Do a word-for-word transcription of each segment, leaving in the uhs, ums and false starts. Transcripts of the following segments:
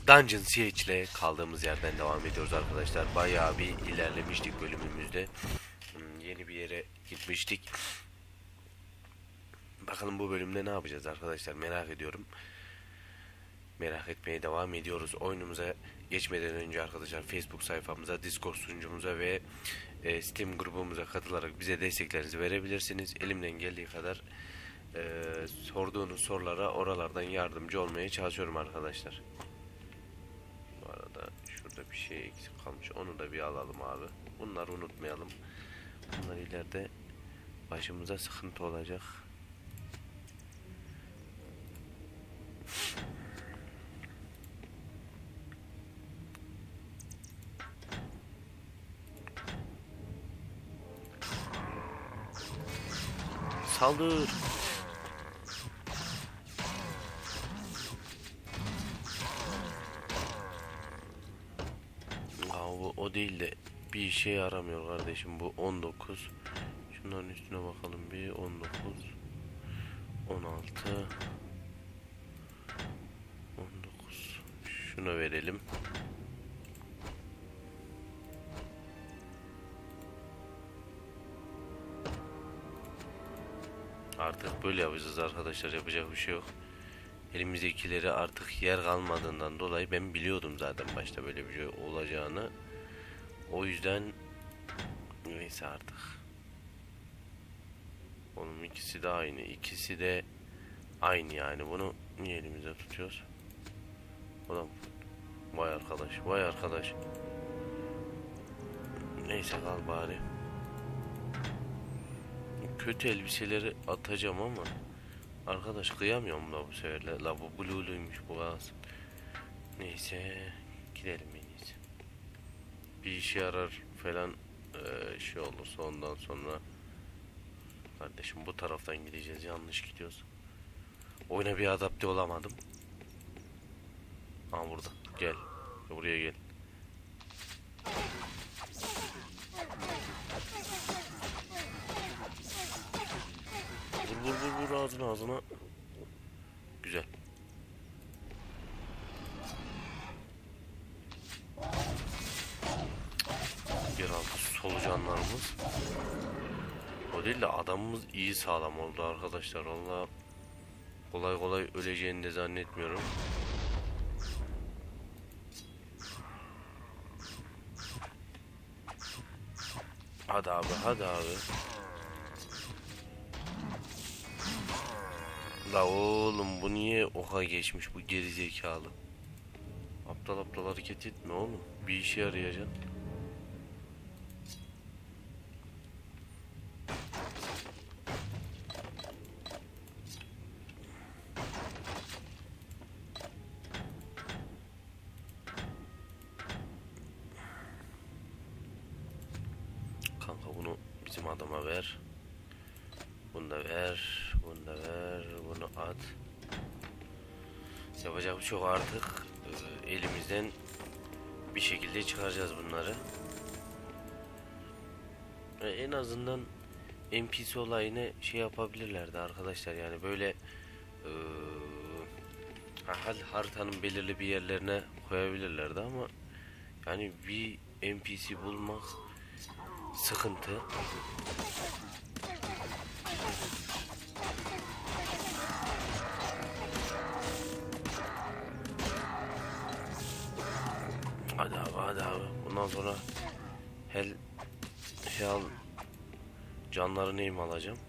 Dungeon Siege ile kaldığımız yerden devam ediyoruz arkadaşlar. Bayağı bir ilerlemiştik bölümümüzde. Hmm, yeni bir yere gitmiştik. Bakalım bu bölümde ne yapacağız arkadaşlar, merak ediyorum. Merak etmeye devam ediyoruz. Oyunumuza geçmeden önce arkadaşlar Facebook sayfamıza, Discord sunucumuza ve e, Steam grubumuza katılarak bize desteklerinizi verebilirsiniz. Elimden geldiği kadar e, sorduğunuz sorulara oralardan yardımcı olmaya çalışıyorum arkadaşlar. Bu arada şurada bir şey eksik kalmış. Onu da bir alalım abi. Bunları unutmayalım. Bunlar ileride başımıza sıkıntı olacak. Saldır. Aa, bu o değil de bir işe yaramıyor kardeşim, bu on dokuz. Şunların üstüne bakalım bir. On dokuz, on altı, on dokuz. Şuna verelim. Artık böyle yapacağız arkadaşlar, yapacak bir şey yok. Elimizdekileri artık yer kalmadığından dolayı ben biliyordum zaten başta böyle bir şey olacağını. O yüzden neyse artık. Onun ikisi de aynı, ikisi de aynı yani. Bunu niye elimizde tutuyoruz? Ulan vay arkadaş, vay arkadaş. Neyse kal bari. Kötü elbiseleri atacağım ama arkadaş kıyamıyorum da bu seferle. La bu blue'luymuş bu gaz. Neyse gidelim en iyisi. Bir işe yarar falan ee, şey olursa ondan sonra. Kardeşim bu taraftan gideceğiz, yanlış gidiyoruz. Oyuna bir adapte olamadım. Aa burada gel, buraya gel. Vur vur vur vur ağzına ağzına. Güzel. Yeraltı solucanlarımız. O değil de adamımız iyi sağlam oldu arkadaşlar. Valla kolay kolay öleceğini de zannetmiyorum. Hadi abi, hadi abi. La oğlum bu niye oha geçmiş bu gerizekalı? Aptal aptal hareket etme oğlum. Bir işe yarayacaksın. Kanka bunu bizim adama ver. Bunu da ver. Bunu da ver. Bunu at. Yapacak bir şey yok artık. Ee, elimizden bir şekilde çıkaracağız bunları. Ee, en azından N P C olayını şey yapabilirlerdi arkadaşlar, yani böyle ee, haritanın belirli bir yerlerine koyabilirlerdi ama yani bir N P C bulmak sıkıntı. Hadi abi, hadi abi. Bundan sonra hel şey al, canları neyim alacağım.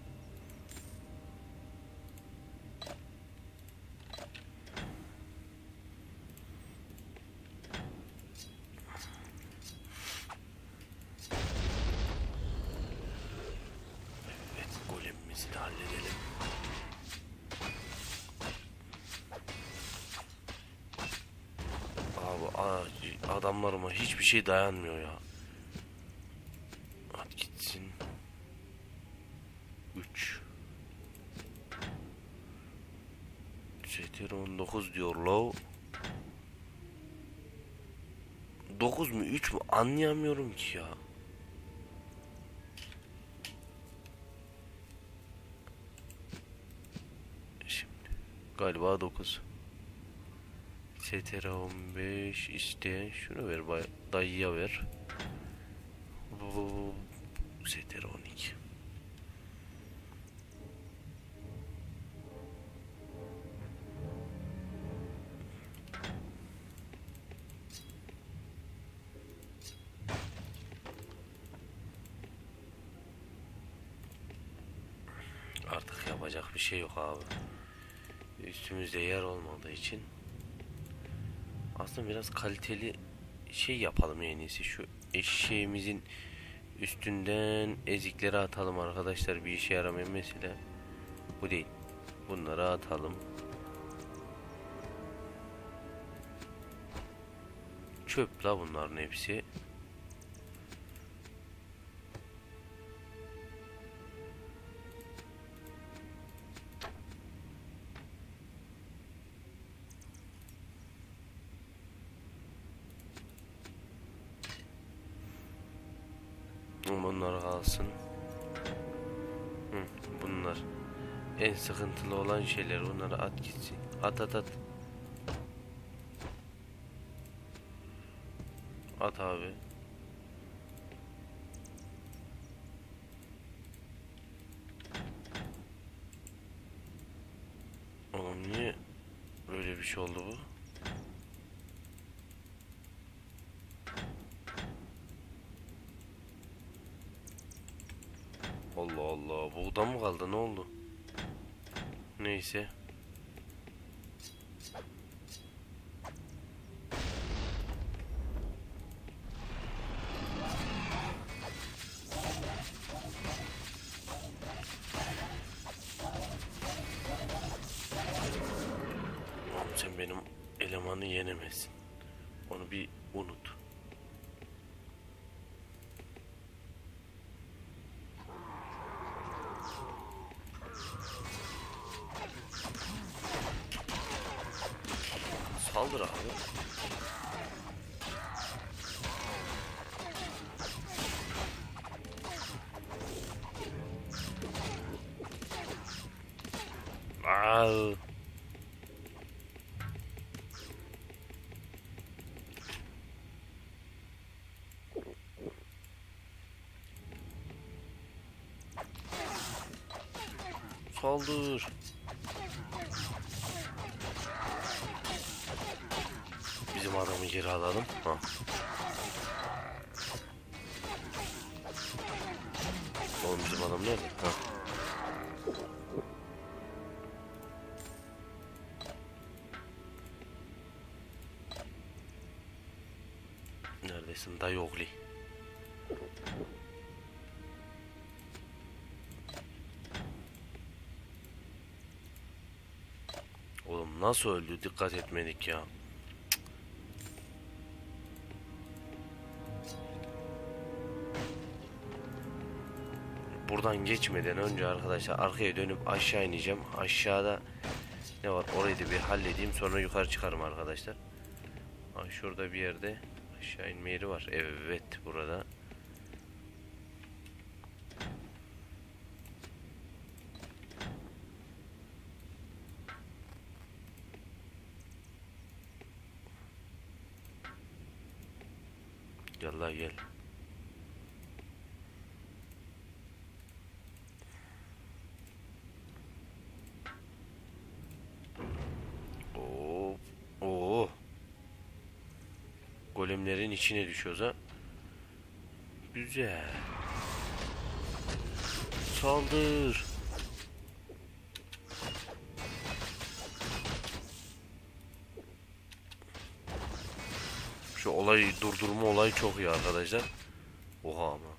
Evet, golemimizi de halledelim. Abi adamlarıma hiçbir şey dayanmıyor ya. Hadi gitsin. üç. Çetir on dokuz diyor low. dokuz mu üç mü anlayamıyorum ki ya. Şimdi galiba dokuz. S T R on beş işte şunu ver bay dayıya ver. Bu S T R on iki. Artık yapacak bir şey yok abi. Üstümüzde yer olmadığı için aslında biraz kaliteli şey yapalım en iyisi. Şu eşeğimizin üstünden ezikleri atalım arkadaşlar, bir işe yaramayan mesela bu değil. Bunları atalım. Çöp la bunların hepsi. Bunlar kalsın. Hı, bunlar en sıkıntılı olan şeyler. Bunları at gitsin. At at at. At abi. Oğlum niye böyle bir şey oldu bu? Allah Allah, buğda mı kaldı, ne oldu? Neyse. Oğlum sen benim elemanı yenemezsin. Onu bir unut. Saldır abi. Aa. Saldır. Bizim adamı geri alalım. Ha. Oğlum bizim adam nerede? Ha. Neredesin dayı oğlu? Oğlum nasıl öldü? Dikkat etmedik ya. Buradan geçmeden önce arkadaşlar arkaya dönüp aşağı ineceğim. Aşağıda ne var orayı da bir halledeyim, sonra yukarı çıkarım arkadaşlar. Ha, şurada bir yerde aşağı inme yeri var. Evet, burada. Yallah gel. Oo. Oo. Golemlerin içine düşüyoruz ha. Güzel. Saldır. Şu olayı durdurma olayı çok iyi arkadaşlar. Oha ama.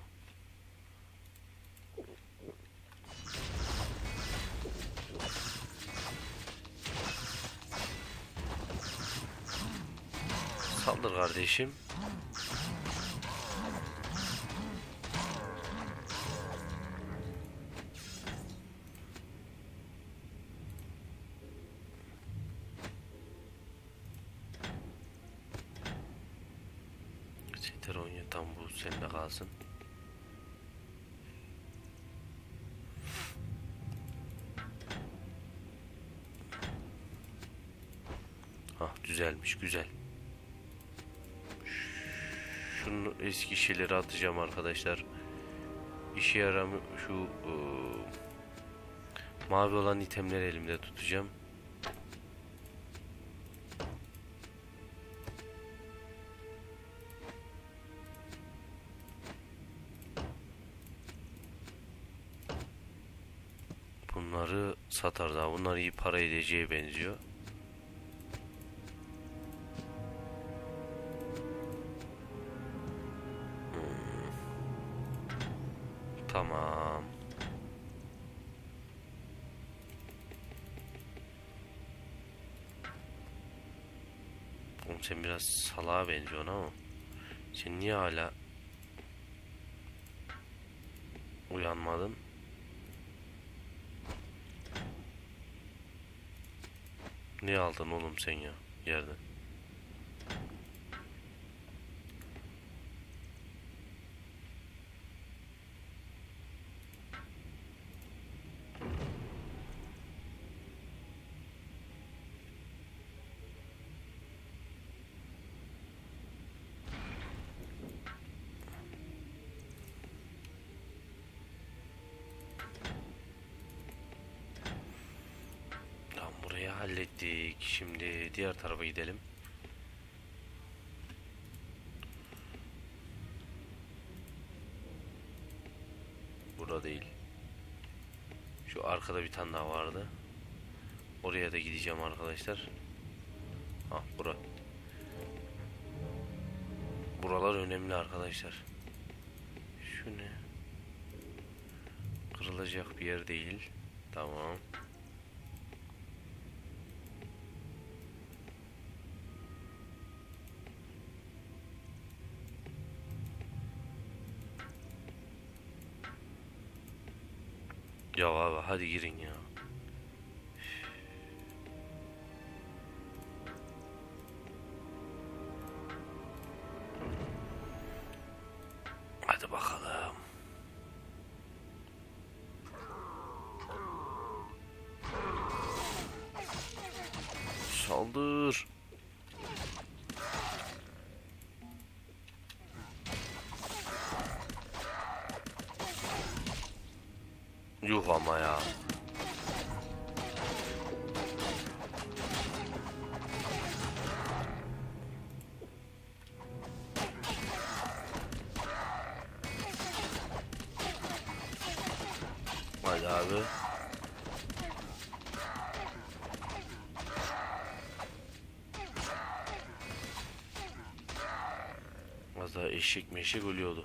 Saldır kardeşim. Citronya tam bu sende kalsın. Hah, düzelmiş, güzel. Şunun eski şeyleri atacağım arkadaşlar. İşe yaramı şu ıı, mavi olan itemleri elimde tutacağım. Bunları satar daha. Bunlar iyi para edeceğe benziyor. Hmm. Tamam. Oğlum sen biraz salağa benziyorsun ama sen niye hala uyanmadın? Ne aldın oğlum sen ya yerden? Tamam, burayı hallettik. Şimdi diğer tarafa gidelim. Burada değil. Şu arkada bir tane daha vardı. Oraya da gideceğim arkadaşlar. Ah, bura. Buralar önemli arkadaşlar. Şu ne? Kırılacak bir yer değil. Tamam. Ya abi hadi girin ya. Hadi bakalım. Saldır. Yuh ama ya. Hadi abi. Az daha eşek meşek ölüyordu.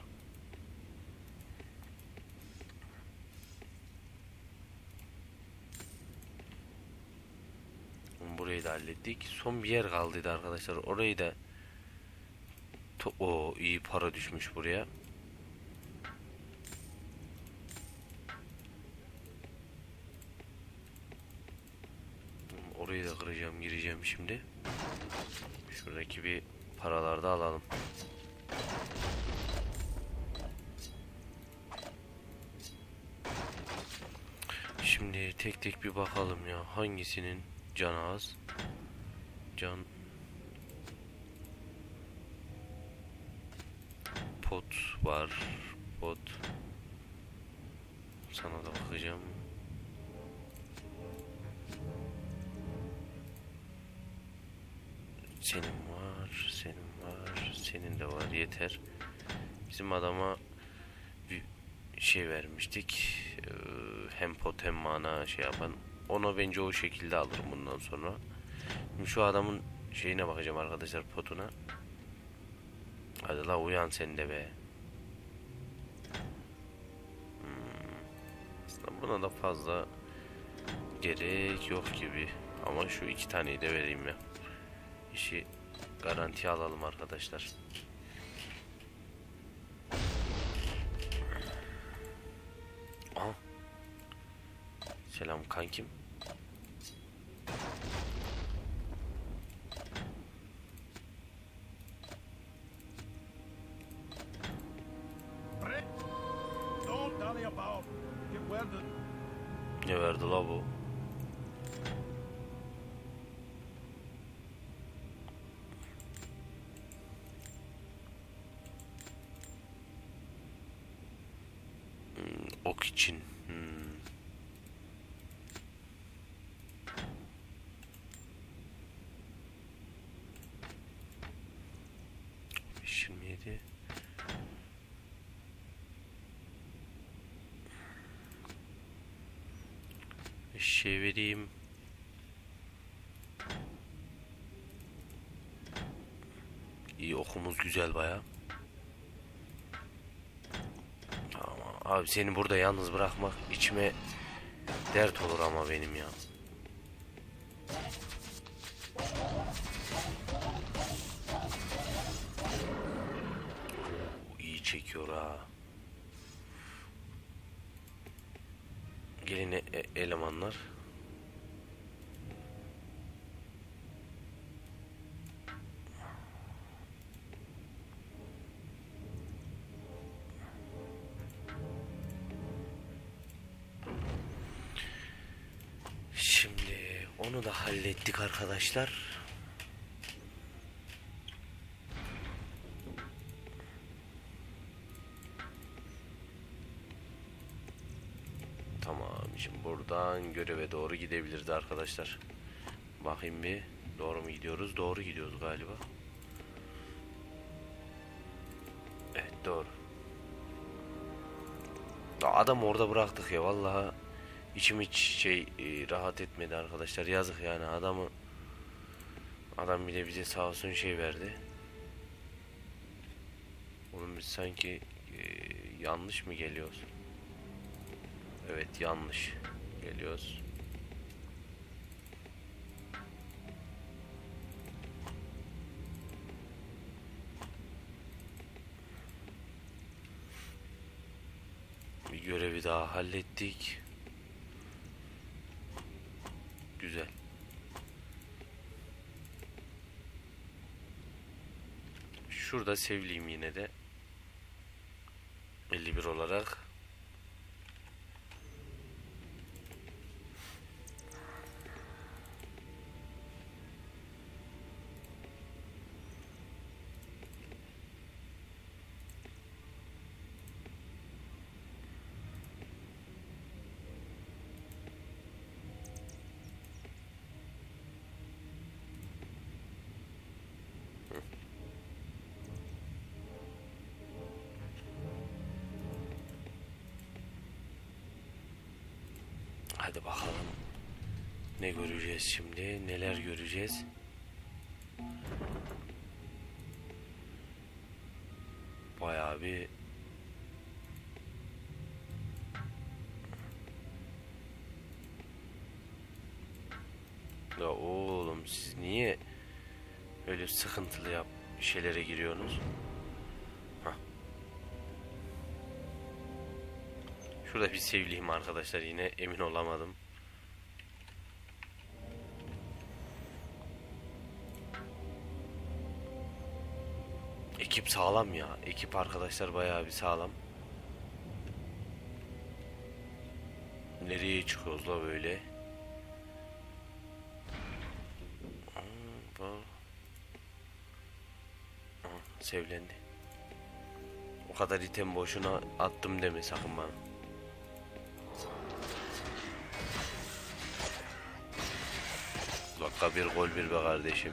Burayı da hallettik. Son bir yer kaldıydı arkadaşlar. Orayı da o iyi para düşmüş buraya. Orayı da kıracağım, gireceğim şimdi. Şuradaki bir paraları da alalım. Şimdi tek tek bir bakalım ya. Hangisinin canı az? Can pot var. Pot. Sana da bakacağım. Senin var, senin var, senin de var, yeter. Bizim adama bir şey vermiştik. Ee, hem pot hem mana şey yapan. Ona bence o şekilde alırım bundan sonra. Şimdi şu adamın şeyine bakacağım arkadaşlar, potuna. Hadi la uyan sen de be. Hmm. Aslında buna da fazla gerek yok gibi. Ama şu iki taneyi de vereyim ya. İşi garantiye alalım arkadaşlar. Aha. Selam kankim. Ne verdi la bu? Ok için. Hmm. yirmi yedi. Şey vereyim. İyi, okumuz güzel baya. Tamam abi, seni burada yalnız bırakmak içime dert olur ama benim ya. İyi çekiyor ha. Gelin e elemanlar. Şimdi onu da hallettik arkadaşlar. Tamam, şimdi buradan göreve doğru gidebiliriz arkadaşlar. Bakayım bir, doğru mu gidiyoruz? Doğru gidiyoruz galiba. Evet, doğru. Adam orada bıraktık ya, vallahi içim hiç şey e, rahat etmedi arkadaşlar, yazık yani adamı. Adam bile bize sağ olsun şey verdi. Oğlum biz sanki e, yanlış mı geliyoruz? Evet, yanlış geliyoruz. Bir görevi daha hallettik. Güzel. Şurada sevliyim yine de. elli bir olarak. Hadi bakalım. Ne göreceğiz şimdi? Neler göreceğiz? Bayağı bir ya oğlum, siz niye öyle sıkıntılı yap şeylere giriyorsunuz? Hah. Şurada bir sevliyim arkadaşlar, yine emin olamadım. Ekip sağlam ya. Ekip arkadaşlar bayağı bir sağlam. Nereye çıkıyoruz la böyle? Sevlendi. O kadar item boşuna attım deme sakın bana. Dakika bir gol bir be kardeşim.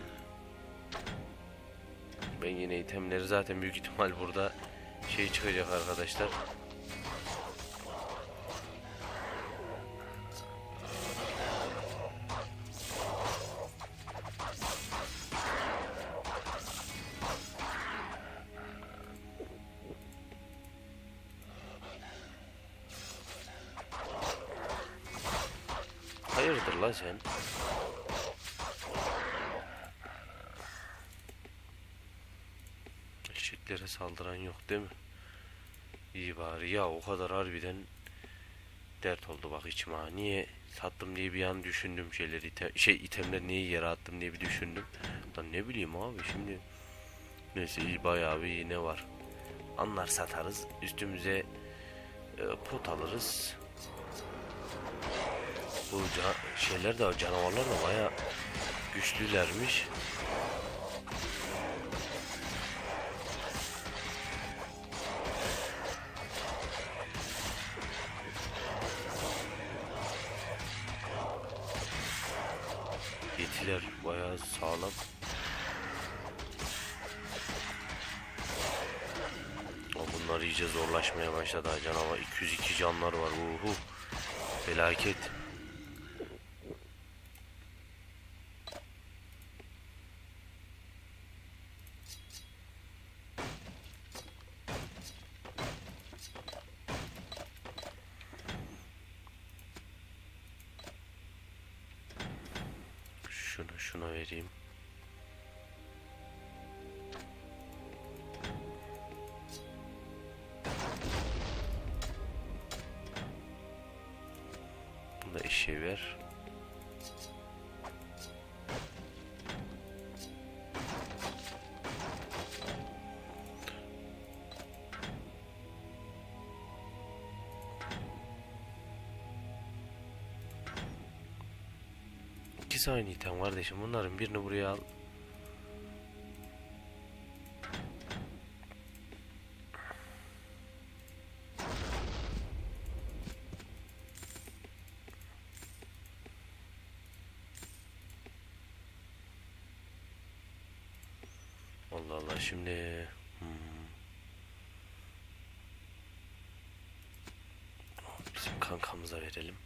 Ben yine itemleri zaten büyük ihtimal burada şey çıkacak arkadaşlar. Hayırdır la sen? Eşeklere saldıran yok değil mi? İyi bari ya, o kadar harbiden dert oldu bak içime ha. Niye sattım diye bir an düşündüm şeyleri, item, şey itemler niye yere attım diye bir düşündüm. Lan ne bileyim abi şimdi. Neyse, iyi bayağı bir yine var. Anlar satarız, üstümüze e, pot alırız. Bu şeyler de, canavarlar da bayağı güçlülermiş. bayağı sağlam. Bunlar iyice zorlaşmaya başladı canavar. iki yüz iki canlar var. Uhu. Felaket. Şunu şuna vereyim. Bunu da eşeğe ver. İkisi aynı item kardeşim. Bunların birini buraya al. Allah Allah şimdi hmm. Bizim kankamıza verelim.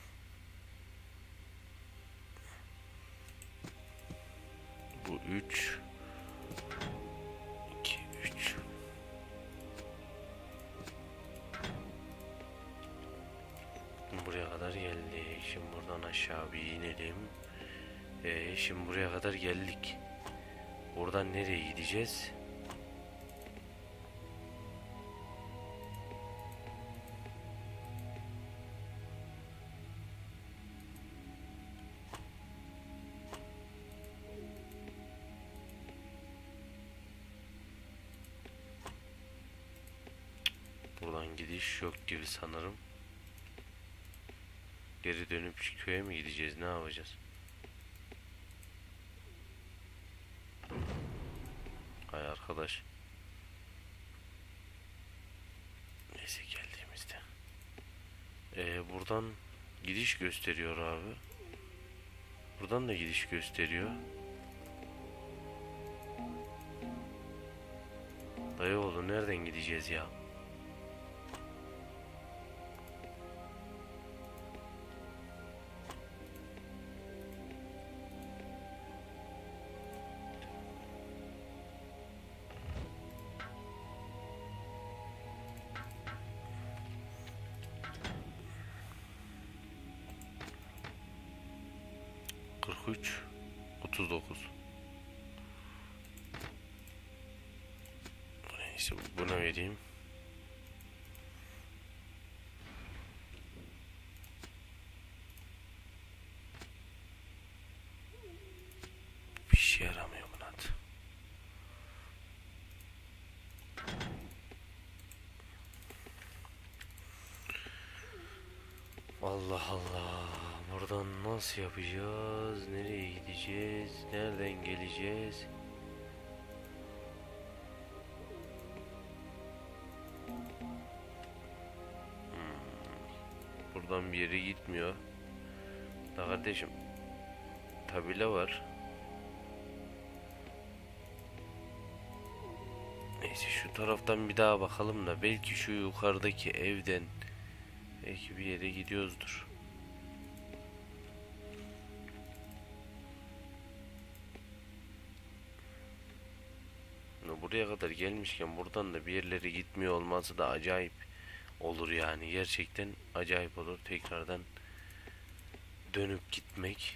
Bu üç iki üç buraya kadar geldik. Şimdi buradan aşağı bir inelim. Ee, şimdi buraya kadar geldik. Buradan nereye gideceğiz? Buradan gidiş yok gibi sanırım. Geri dönüp köye mi gideceğiz? Ne yapacağız? Hay arkadaş. Neyse geldiğimizde. Ee, buradan gidiş gösteriyor abi. Buradan da gidiş gösteriyor. Dayıoğlu nereden gideceğiz ya? kırk üç otuz dokuz. Neyse buna vereyim. Bir şey yaramıyor buna. Allah Allah. Buradan nasıl yapacağız? Nereye gideceğiz? Nereden geleceğiz? Hmm. Buradan bir yere gitmiyor. Da kardeşim. Tabela var. Neyse şu taraftan bir daha bakalım da belki şu yukarıdaki evden belki bir yere gidiyoruzdur. Buraya kadar gelmişken buradan da bir yerlere gitmiyor olması da acayip olur yani. Gerçekten acayip olur. Tekrardan dönüp gitmek.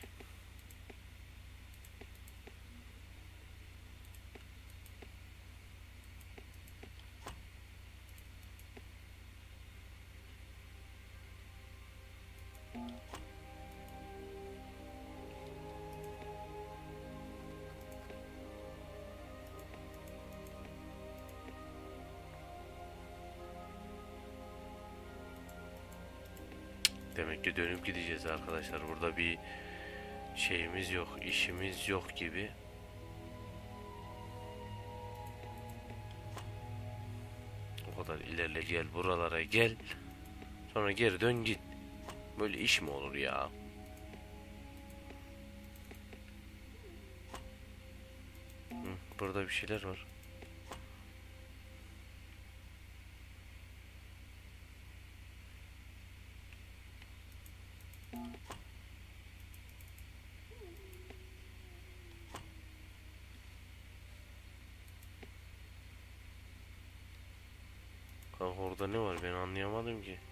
Demek ki dönüp gideceğiz arkadaşlar. Burada bir şeyimiz yok, işimiz yok gibi. O kadar ilerle gel, buralara gel. Sonra geri dön git. Böyle iş mi olur ya? Burada bir şeyler var. Kanka orada ne var, ben anlayamadım ki.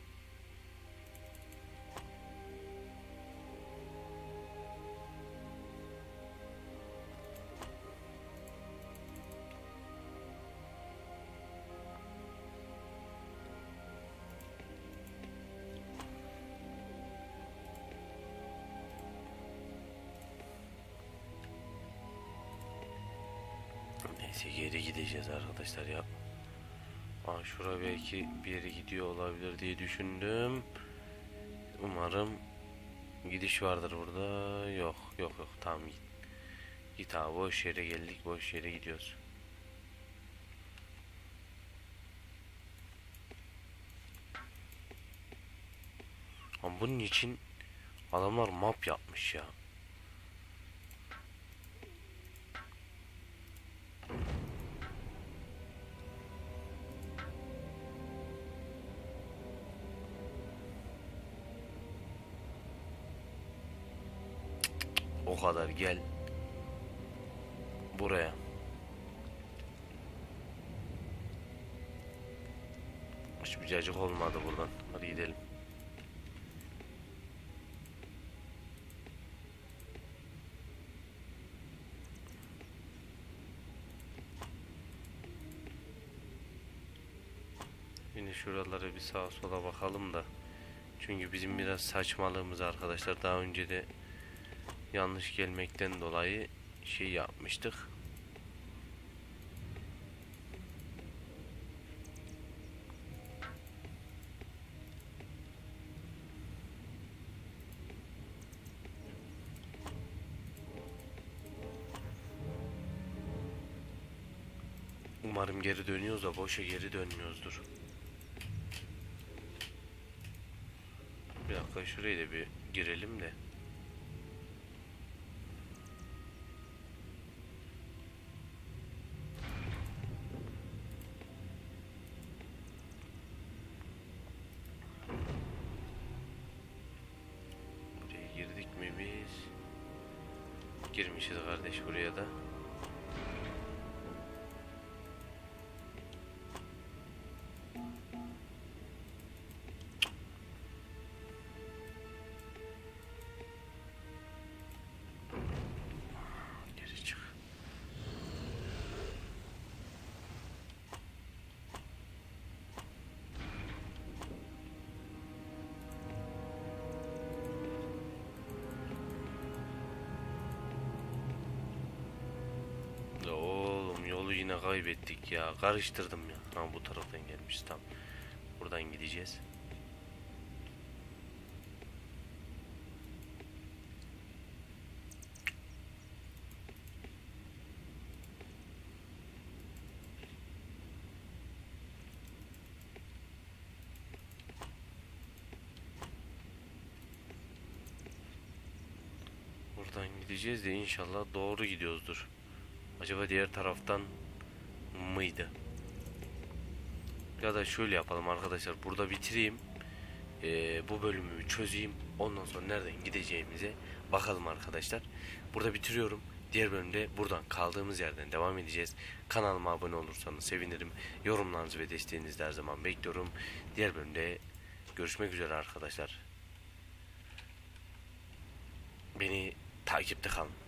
Neyse geri gideceğiz arkadaşlar ya. Aa, şura belki bir yere gidiyor olabilir diye düşündüm. Umarım gidiş vardır burada. Yok yok yok, tamam git. Git abi, boş yere geldik, boş yere gidiyoruz. Ama bunun için adamlar map yapmış ya. O kadar gel buraya. Hiçbir cacık olmadı buradan. Hadi gidelim. Yine şuralara bir sağa sola bakalım da. Çünkü bizim biraz saçmalığımız arkadaşlar, daha önce de yanlış gelmekten dolayı şey yapmıştık. Umarım geri dönüyoruz da boşa geri dönmüyoruzdur. Bir dakika, şurayı da bir girelim de. Buraya girdik mi biz? Girmişiz kardeş buraya da. Geri çık. La oğlum, yolu yine kaybettik ya. Karıştırdım ya. Ha, bu taraftan gelmiş, tam. Buradan gideceğiz. Buradan gideceğiz de inşallah doğru gidiyoruzdur. Acaba diğer taraftan mıydı? Ya da şöyle yapalım arkadaşlar, burada bitireyim. Ee, bu bölümü çözeyim. Ondan sonra nereden gideceğimize bakalım arkadaşlar. Burada bitiriyorum. Diğer bölümde buradan kaldığımız yerden devam edeceğiz. Kanalıma abone olursanız sevinirim. Yorumlarınızı ve desteğinizi de her zaman bekliyorum. Diğer bölümde görüşmek üzere arkadaşlar. Beni takipte kalın.